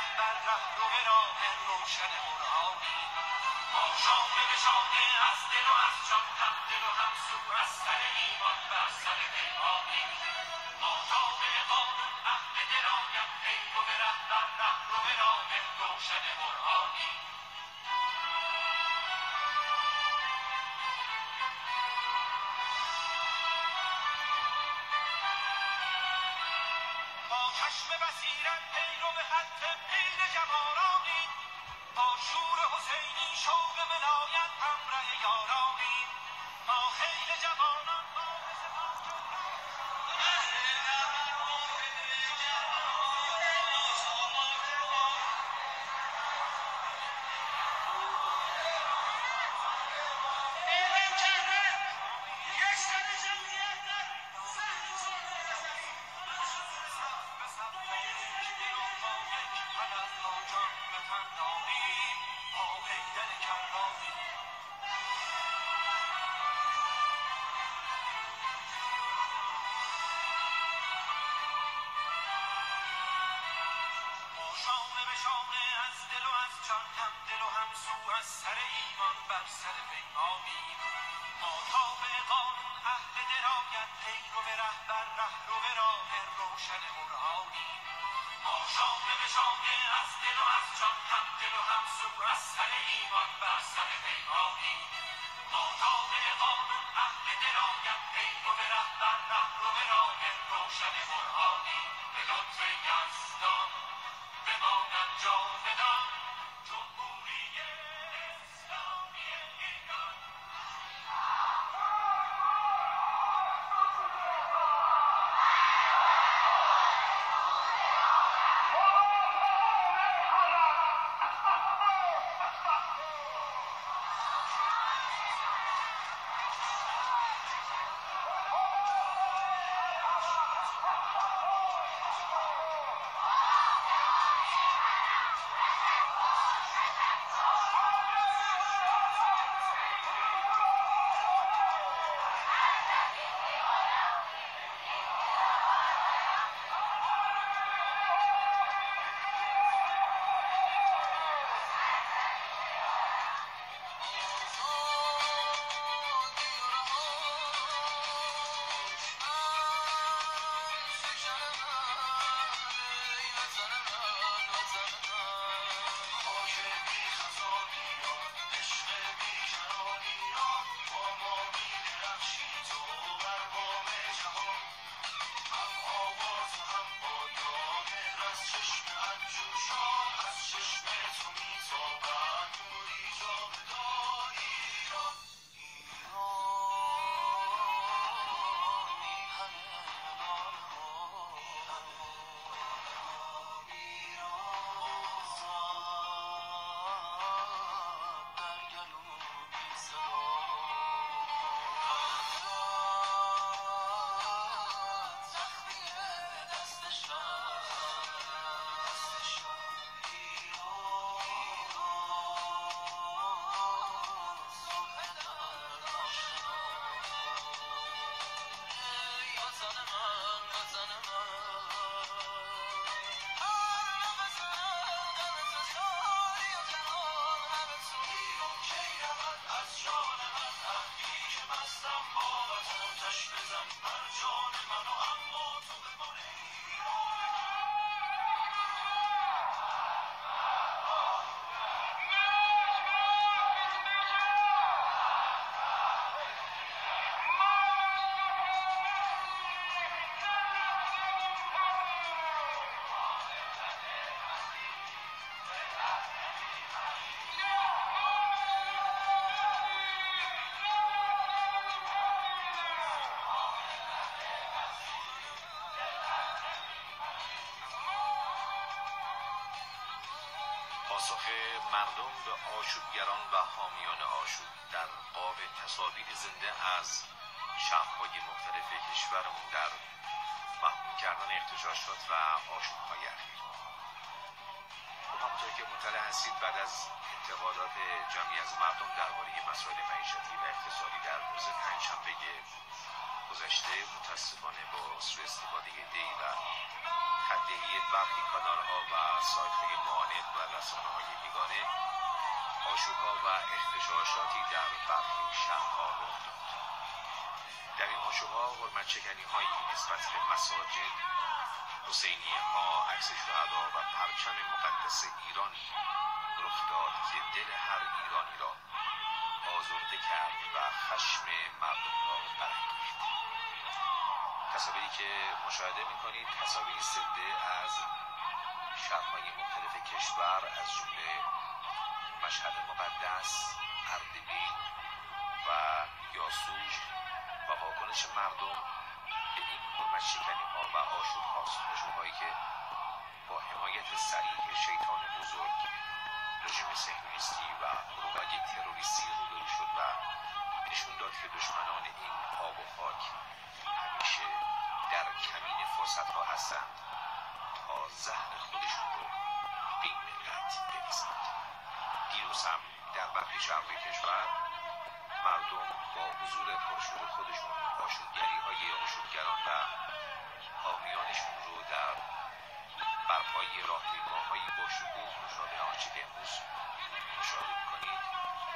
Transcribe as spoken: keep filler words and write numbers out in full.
رهبر رهرو راه روشن برهانی. ما شانه به شانه از دل و از جان، هم دل و هم سو از سر ایمان بر سر پیمانی. ما تابع قانون اهل درایت، پیرو رهبر رهرو راه روشن برهانی. چشم بصیرت پیرو به خط پیر جوانانیم، با شور حسینی شوق ولایت همراه یارانیم. ما خیل جوانان شانه به شانه از دل و از جان، هم دل و هم سو از سر ایمان بر سر پیمانیم. ما تابع قانون اهل درایت، پیرو رهبر رهرو راه روشن برهانیم. ما شانه به شانه از دل و از جان، هم دل و هم سو از سر ایمان بر سر پیمانیم. ما تابع قانون اهل درایت، پیرو رهبر رهرو راه روشن برهانیم. به لطف یزدان بماند جاودان جمهوری اسلامی ایران. پاسخ مردم به آشوبگران و حامیان آشوب در قاب تصاویر زنده از شهرهای مختلف کشورمون در محکوم کردن اغتشاشات و آشوب‌های اخیر. و همونطور که مطلع هستید، بعد از انتقادات جمعی از مردم درباره مسائل معیشتی و اقتصادی در روز پنجشنبه گذشته، متاسفانه با سوء استفاده دی و خطه‌ای برخی کانال‌ها و سایت‌های معارضه رسانه‌های بیگانه آشوب‌ها و اغتشاشاتی در برخی شهرها رخ داد. در این آشوب‌ها حرمت‌شکنی‌هایی نسبت به مساجد، حسینیه‌ها، عکس شهدا و پرچم مقدس ایران رخ داد که دل هر ایرانی را آزرده کرد و خشم مردم را برانگیخت. تصاویری که مشاهده می‌کنید تصاویری زنده از شهرهای مختلف کشور از جمله مشهد مقدس، اردبیل و یاسوج و واکنش مردم به این حرمت‌شکنی‌ها و آشوب‌هاست. آشوب‌هایی که با حمایت صریح شیطان بزرگ رژیم صهیونیستی و گروه‌های تروریستی روبرو شد و نشون داد که دشمنان این آب و خاک همیشه در کمین فرصت‌ها هستند تا زهر خودشون رو به این ملت بریزند. دیروز هم در برخی شهرهای کشور مردم با حضور پرشور خودشون آشوبگری‌های آشوبگران و حامیانشون رو در برپایی راهپیماهایی با شکوه مشابه آنچه که امروز مشاهده می‌کنید